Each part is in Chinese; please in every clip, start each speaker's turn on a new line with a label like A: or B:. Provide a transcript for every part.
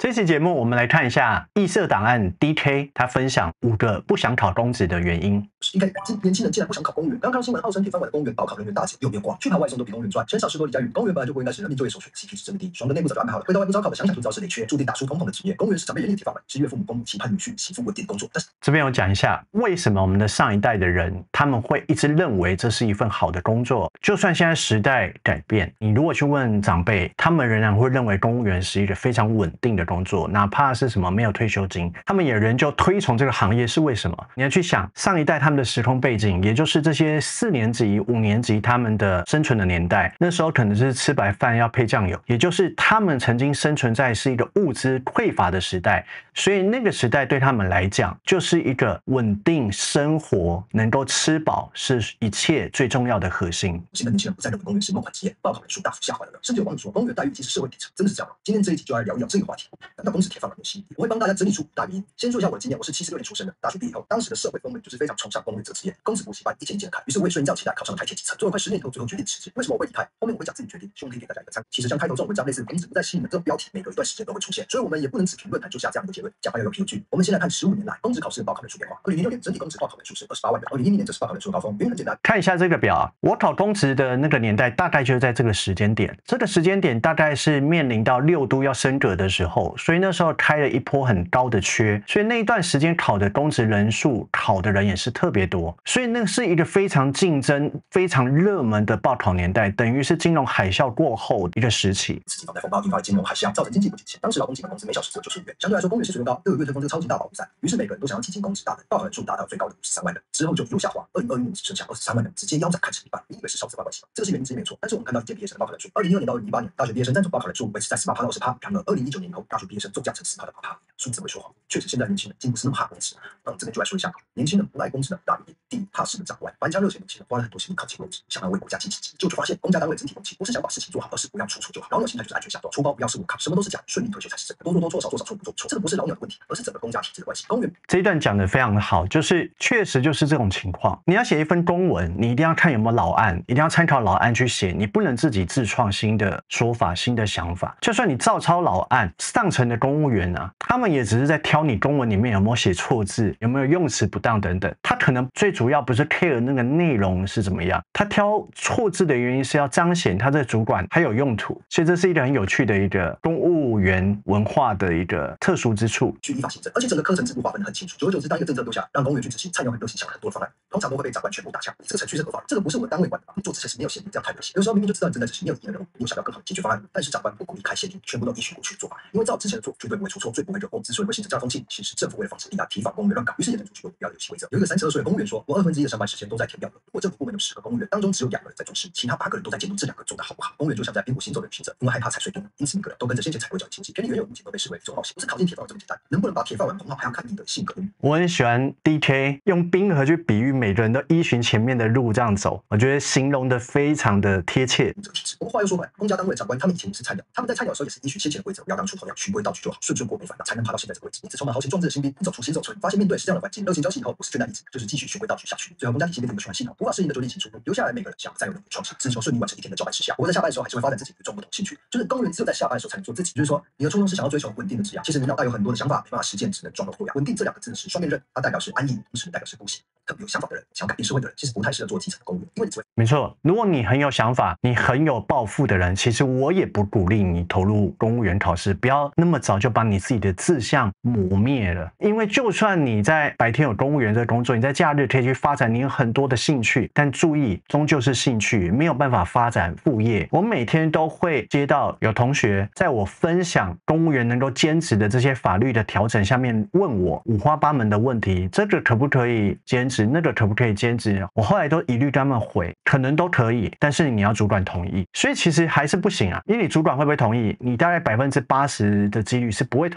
A: 这期节目我们来看一下异色档案 DK， 他分享5个不想考公职的原因。
B: 应该年轻人竟然不想考公务员。刚看新闻，号称铁饭碗的公务员报考人员大减，有变化，去跑外送都比公务员赚，钱少事多离家远。公务员本来就不应该是人民就业首选 ，CP 值真低，爽的内部早就安排好了。回到外部招考的，想想就知道是累缺，注定打出通膨的职业。公务员是长辈眼里的铁饭碗，是岳父母公母期盼女婿媳妇稳定工作。但是
A: 这边有讲一下，为什么我们的上一代的人他们会一直认为这是一份好的工作，就算现在时代改变，你如果去问长辈，他们仍然会认为公务员是一个非常稳定的工作，哪怕是什么没有退休金，他们也仍旧推崇这个行业。是为什么？你要去想上一代他们的时空背景，也就是这些4年级、5年级他们的生存的年代，那时候可能是吃白饭要配酱油，也就是他们曾经生存在是一个物资匮乏的时代，所以那个时代对他们来讲就是一个稳定生活，能够吃饱是一切最重要的核心。
B: 现在年轻人不再认为公务员是梦幻职业，报考人数大幅下滑了，甚至有网友说公务员待遇已经是社会底层，真的是这样吗？今天这一集就来聊一聊这个话题。难道公职铁饭碗的吸引力？我会帮大家整理出5大原因。先说一下我的经验，我是76年出生的，大学毕业后，当时的社会氛围就是非常崇尚公务员这个职业，公职补习班一间一间开，于是我也顺应这样期待，考上了台铁基层，做了快10年以后，最后决定辞职。为什么我会离开？后面我会讲自己决定，希望可以给大家一个参考。其实像开头这种文章类似公职不再吸引人这种标题，每隔一段时间都会出现，所以我们也不能只凭论坛就下这样一个结论，讲话要有凭有据。我们先来看15年来公职考试的报考人数变化。2006年整体公职报考人数是28万人，2011年则是报考人数的高峰。原因很简单，
A: 看一下这个表啊，我考公职的那个年代大概就是在这个时间点，这个时间点大概是面临到6都要升格的时候，所以那时候开了一波很高的缺，所以那一段时间考的公职人数，考的人也是特别多，所以那是一个非常竞争、非常热门的报考年代，等于是金融海啸过后一个时期。
B: 刺激房贷风暴引发了金融海啸，造成经济不景气。当时劳工基本工资每小时只有95元，相对来说公务员薪水又高，又有月推风这个超级大保护伞，于是每个人都想要挤进公职大门，报考人数达到最高的53万人，之后就一路下滑，2021年只剩下23万人，直接腰斩砍成一半。你以为是少子化关系吗？这个是原因之一没错，但是我们看到一届毕业生的报考人数，2016年到2018年大学毕业生占总报考人数维持在18%到20%，然而2019年以后大学毕业生骤降成4%到8%，数字会说谎。确实，现在年轻人并不是那么怕公职。这边就来说一下，年轻人不爱公职的大原因：第一，怕事的长官，玩家热血年轻人花了很多心力考进公职，想要为国家积极，就发现公家单位整体风气不是想把事情做好，而是不要出错就好。老鸟心态就是安全下装，出包不要是我靠，什么都是假，顺利退休才是真的。多做多错，少做少错，不做不错。这个不是老鸟的问题，而是整个公家体制的关系。公务员
A: 这一段讲得非常的好，就是确实就是这种情况。你要写一份公文，你一定要看有没有老案，一定要参考老案去写，你不能自己自创新的说法、新的想法。就算你照抄老案，上层的公务员啊，他们也只是在挑你公文里面有没有写错字，有没有用词不当等等。他可能最主要不是 care 那个内容是怎么样，他挑错字的原因是要彰显他的主管还有用途。所以这是一个很有趣的一个公务员文化的一个特殊之处。
B: 去依法行政，而且整个课程制度划分得很清楚。久而久之，当一个政策丢下，让公务员去执行，菜鸟很流行想了很多的方案，通常都会被长官全部打枪。你这个程序是合法的，这个不是我们单位管的吧？你做之前是没有限定，这样太危险。有时候明明就知道你正在执行没有意义的任务，你又想要更好的解决方案，但是长官不鼓励开限定，全部都依循过去的做法，因为照之前的做绝对不会出错，最不会惹祸。之所以会形成这样风气，其实政府为了防止立案提防公务员乱搞，于是衍生出许多不必要的游戏规则。有一个32岁的公务员说：“我1/2的上班时间都在填表格，如果政府部门有10个公务员，当中只有2个人在做事，其他8个人都在监督这2个做得好不好。”公务员就像在边步行走的旅行者，因为害怕踩碎冰，因此每个人都跟着先前踩过脚的亲戚，权利原有无解都被视为一种冒险。不是考进铁饭碗这么简单，能不能把铁饭碗捧好，还要看你的性格。
A: 我很喜欢 DK 用冰河去比喻每个人都依循前面的路这样走，我觉得形容的非常的贴切。
B: 这个体制，我们话又说回来，公家单位的长官他们以前也是菜鸟，他们在菜鸟的时候也是依循先前的规则，不要当出头鸟，循规蹈矩就好，顺顺过没烦恼，才能爬到现在这个位置。因此充满豪情壮志的新兵，一走出新手村，发现面对是这样的环境，热情交起以后，不是倦怠离职，就是继续循规蹈矩下去。最后公家体系变成一个循环系统，无法适应的就另行出路，留下来每个人想再有能力创新，只求顺利完成一天的交办事项。我在下班的时候还是会发展自己与众不同兴趣，就是公务员只有在下班的时候才能做自己。就是说，你的初衷是想要追求稳定的职业，其实你脑袋有很多的想法，没办法实践，只能装模作样。稳定这2个字是双面刃，它代表是安逸，同时代表是不行。特别有想法的人，想要改变社会的人，其实不太适合做基层的公务员，因为你只会。
A: 没错，如果你很有想法，你很有抱负的人，其实我也不鼓励你投入公务员考试，不要那么早就把你自己的志向磨灭了。因为就算你在白天有公务员这个工作，你在假日可以去发展你有很多的兴趣，但注意，终究是兴趣，没有办法发展副业。我每天都会接到有同学在我分享公务员能够兼职的这些法律的调整下面问我5花8门的问题，这个可不可以兼职，那个可不可以兼职？我后来都一律跟他们回，可能都可以，但是你要主管同意。所以其实还是不行啊，因为你主管会不会同意，你大概80%的几率是不会同意的。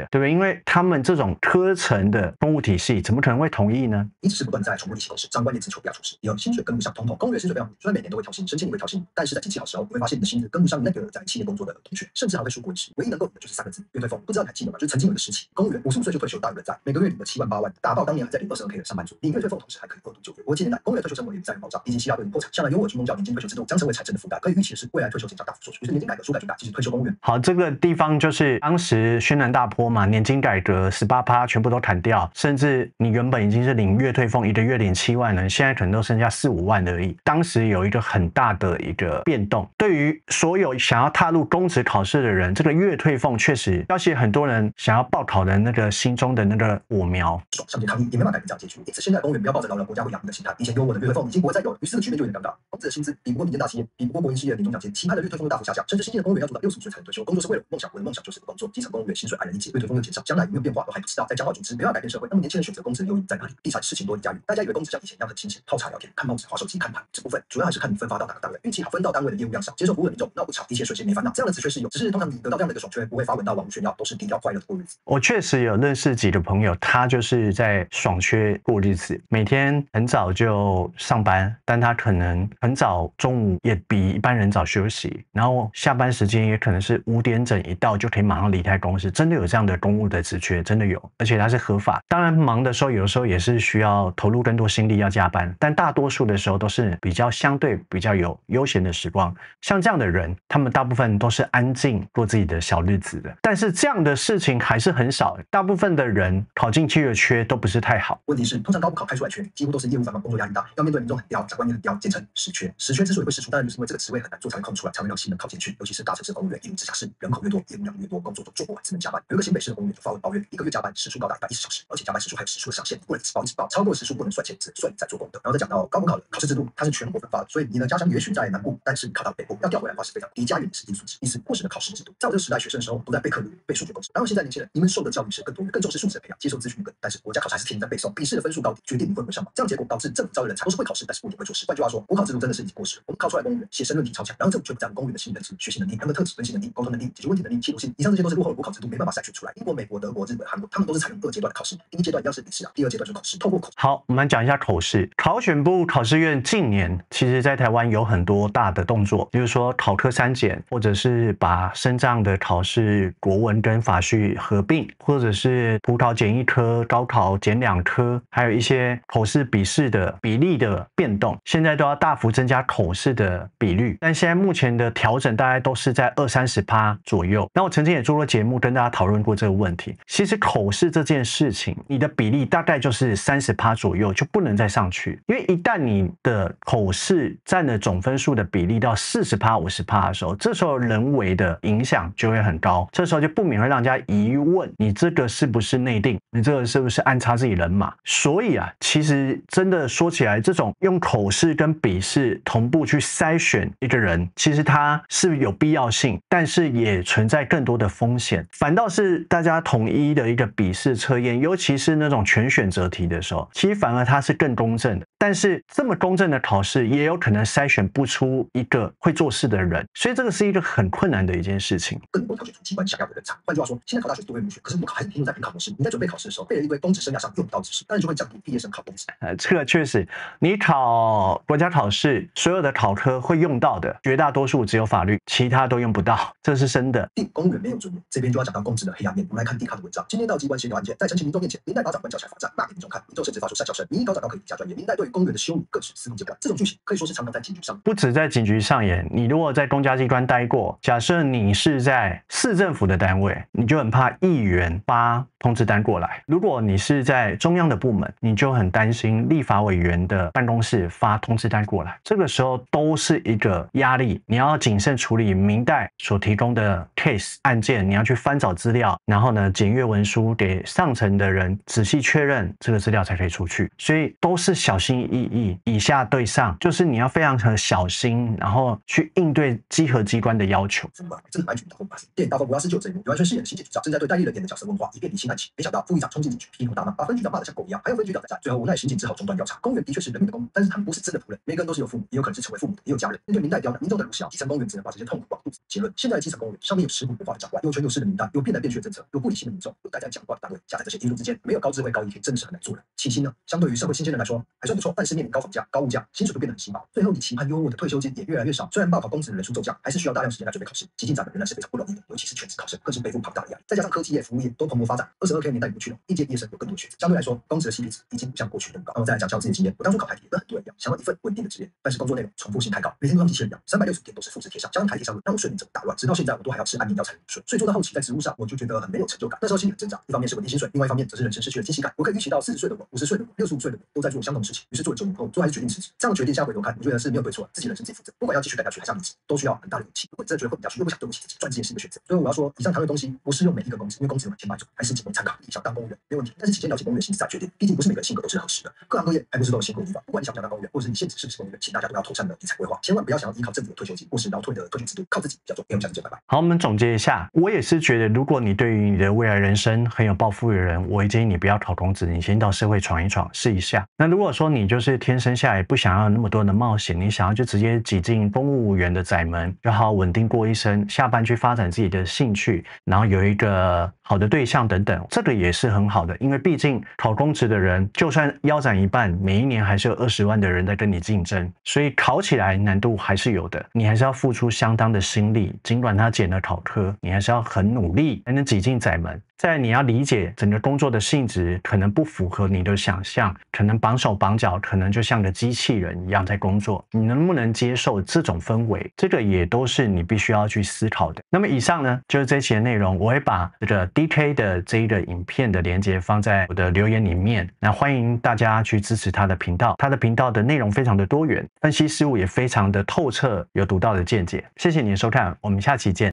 A: 对不对？因为他们这种科层的公务体系，怎么可能会同意呢？
B: 你只是不断在重复例行公事，长官也只求不要出事。第二，薪水跟不上通膨，公务员薪水非常低，虽然每年都会调薪，升迁也会调薪，但是在景气好时候，你会发现你的薪资跟不上那个在企业工作的同学，甚至还会输过一时。唯一能够赢的就是3个字：月退俸。不知道你还记得吗？就是曾经有个时期，公务员55岁就退休，大有人在，每个月领了7万8万，打爆当年还在领22K 的上班族。领月退俸同时还可以2度就业。我记得年代，公务员退休生活也在保障，以及希拉顿破产，向来由我军公教年金退休制度将成为财政的负担。可以预期的是，未来退休金将大幅缩水。于是年金改革说改就改，即使退休公务员。
A: 好，这个地方就是当时轩然大波嘛，年金改革18%全部都砍掉，甚至你原本已经是领月退俸，一个月领7万了，现在可能都剩下4、5万而已。当时有一个很大的一个变动，对于所有想要踏入公职考试的人，这个月退俸确实要写很多人想要报考的那个心中的那个火苗。
B: 上街抗议也没办法改变这样结局，因此现在公务员不要抱着老了国家会养你的心态，以前有我的月退俸已经不会再有了，于是这个局面就有点尴尬。公职的薪资比不过民间大企业，比不过国营事业的年终奖金，期盼的月退俸又大幅下降，甚至新进的公务员要做到65岁才能退休。工作是为了梦想，我的梦想就是不工作。基层公务员薪水黯然一截，月退俸又减少，将来有没有变化都还不知道。在僵化组织没办法改变社会，那么年轻人选择公职的诱因在哪里？地产事情多一家语，大家以为公职像以前一样很清闲，泡茶聊天、看报纸、滑手机、看盘，这部分主要还是看你分发到哪个单位，运气好分到单位的业务量少，接受服务的民众闹不吵，一切水先没烦恼。这样的职缺是有，只是通常你得到这样的一个爽缺，不会发文到网络炫耀，都是低调快乐的过日子。
A: 我确实有认识几个朋友，他就是在爽缺过日子，每天很早就上班，但他可能很早中午也比一般人早休息，然后下班时间也可能是5点整一到就可以马上离开公司，真的有这样的公务的职缺，真的有，而且他是合法。当然忙的时候，有的时候也是需要投入更多心力要加班，但大多数的时候都是比较相对比较有悠闲的时光。像这样的人，他们大部分都是安静过自己的小日子的，但是这样的事情还是很少，大部分的人考进去的缺都不是太好。
B: 问题是，通常高补考开出来缺，几乎都是业务繁忙、工作压力大，要面对民众很刁、长官也很刁，简称实缺。实缺之所以会释出，当然就是因为这个职位很难做，才会空出来，才会让新人考进去。尤其是大城市公务员，一无之下是人口越多，业务量越多，工作都做不完，只能加班。有一个新北市的公务员就发文抱怨，一个月加班时数高达110小时，而且加班时数还有时数的上限，不能只报一直报，超过时数不能算钱，只算你在做功德。然后再讲到高补考的考试制度，它是全国分发的，所以你的家乡也许在南部，但是考到北部要调回来的话是非常低，家园是因素值，因此过时的考试制度，在我这个时代学生的时候都在背课文、背数学公式。然后现在年轻人，你们受的教育是更多元、更重视素质的培养，接受资讯更，但是国家考试还是停在背诵，笔试的分数高低决定你会不会上榜。这样结果导致政府招的人才都是会考试，但是不一定会做事。换句话说，国考制度真的是已经过时了。我们考出来公务员写申论题超强，然后政府却不在乎公务员的心理能力、学习能力、人格特质、分析能力、沟通能力、解决问题能力、企图性，以上这些都是落后的国考制度没办法筛选出来。英国、美国、德国、日本、韩国，他们都是采用2阶段的考试，第一阶段一样是笔试啊，第2阶段就是考试，透过口。
A: 好，我们讲一下口试。考选部考试院近年其实在台湾有很多大的动作，比如说考科3检，或者是把身障的考试国文跟法序合并，或者是普考减1科，高考减2科，还有一些口试笔试的比例的变动，现在都要大幅增加口试的比率。但现在目前的调整大概都是在20-30% 左右。那我曾经也做过节目跟大家讨论过这个问题。其实口试这件事情，你的比例大概就是30% 左右，就不能再上去。因为一旦你的口试占了总分数的比例到40%、50% 的时候，这时候人为的影响就会很高，这时候就不免会让人家疑问，你这个是不是内定？你这个是不是安插自己人马？所以啊，其实真的说起来，这种用口试跟笔试同步去筛选一个人，其实它是有必要性，但是也存在更多的风险。反倒是大家统一的一个笔试测验，尤其是那种全选择题的时候，其实反而它是更公正的。但是这么公正的考试，也有可能筛选不出一个会做事的人，所以这个是一个很困难的一件事情。
B: 更多挑选出机关想要的人才。换句话说，现在考大学是多元入学，可是补考还是停留在凭考模式。你在准备考试的时候，背了一堆公职生涯上用不到知识，当然就会降低毕业生考公职。
A: 这个确实，你考国家考试，所有的考科会用到的，绝大多数只有法律，其他都用不到，这是真的。
B: 公务员没有尊严，这边就要讲到公职的黑暗面。我们来看迪卡的文章。今天到机关协调案件，在陈情民众面前，民代把长官叫起来罚站，骂给民众看，民众甚至发出惨叫声。民意高涨高可以加专业，民代对公务员的羞辱更是司空见惯。这种剧情可以说是常常在警局上，
A: 不止在警局上演。你如果在公家机关待过，假设你是在市政府的单位，你就很怕议员发通知单过来；如果你是在中央的部门，你就很担心立法委员的办公室发通知单过来。这个时候都是一个压力，你要谨慎处理民代所提供的 case 案件，你要去翻找资料，然后呢检阅文书给上层的人仔细确认这个资料才可以出去。所以都是小心翼翼，以下对上，就是你要非常的小心，然后去应对稽核机关的要求。
B: 真的安全大风发生，电影《大风不要失》就有这一幕，刘安轩饰演的刑警局长正在对戴立人演的角色问话，以便厘清案情，没想到副局长冲进警局，劈头大骂，把分局长骂得像狗一样，还有分局长在战，最后无奈刑警只好中断调查。公务员的确是人民的公仆，但是他们不是真的仆人，每个人都是有父母，也有可能是成为父母的，也有家人。面对民代刁难，民众的鲁小，基层公务员只能把这些痛苦往肚子结论。现在的基层公务员上面有食古不化的长官，有权有势的民代，有变来变去的政策， 策，有不理性的民众，有待在讲话的单位，夹在这些因素之间，没有高智慧高 EQ，真的是很难做人。起薪呢，相对于社会新鲜人来说还算不错，但是面临高房价、高物价，薪水就变得很稀薄。最后你期盼优渥的退休金也越来越少。虽然报考公职的人数骤降，还是需要大量时间来准备考试，极尽咱们仍然是非常不容易的，尤其是全职考生，更是背负庞大的压力。再加上科技业、服务业都蓬勃发展，22K 的年代已过去了，应届毕业生有更多的选择，相对来说，公职的 CP 值已经不像过去那么高。再来讲讲我自己的经验，我当初考台铁跟很多人一样，想要一份稳定的职业，但是工作内容重复性太高，每天都像机器人一样，365天都是复制贴上，加上台铁上路让我睡眠整个打乱，直到现在我都还要吃安眠药才能入睡。所以做到后期在职务上，我就觉得很没有成就感。那时候心里很挣扎，一方面是稳定薪水，另外一方面则是人生失去了惊喜感。我可以预期到40岁的我、50岁的我、65岁的我都在做相同的事情，于是做了9年后，最后还是决定辞职。这样的决定现在回头看，我觉得是没有对错，自己人生自己负责。不管要继续待下去还是要离职，都需要很大的勇气。如果你真的觉得混不下去，又不想对不起自己，赚这件事的选择。所以我要说，以上谈论的东西不适用每一个公职，因为公职有1000种，还是仅供参考。你想当公务员没问题，但是提前了解公务员薪资再决定，毕竟不是每个人性格都是合适的。各行各业还不是都有辛苦的地方。不管你想不想当公务员，或者是你现职是不是公务员，请大家都要妥善的理财规划，千万不要想要依靠政府的退休金或是劳退的退休制度，靠自己比较重。我们下次见，拜拜。
A: 好，我们总结一下，我也是觉得，如果你对于你的未来人生很有抱负的人，我会建议你不要考公职，你先到社会闯一闯，试一下。那如果说你就是天生下来不想要那么多的冒险，你想要就直接挤进公务员的窄门，就好好稳定过一生，下班去发展自己的兴趣，然后有一个好的对象等等，这个也是很好的。因为毕竟考公职的人，就算腰斩一半，每一年还是有20万的人在跟你竞争，所以考起来难度还是有的，你还是要付出相当的心力。尽管他减了考科，你还是要很努力才能挤进窄门。再来你要理解整个工作的性质可能不符合你的想象，可能绑手绑脚，可能就像个机器人一样在工作，你能不能接受这种氛围，这个也都是你必须要去思考的。那么以上呢就是这期的内容，我会把这个 DK 的这一个影片的连结放在我的留言里面，那欢迎大家去支持他的频道，他的频道的内容非常的多元，分析事物也非常的透彻，有独到的见解。谢谢你的收看，我们下期见。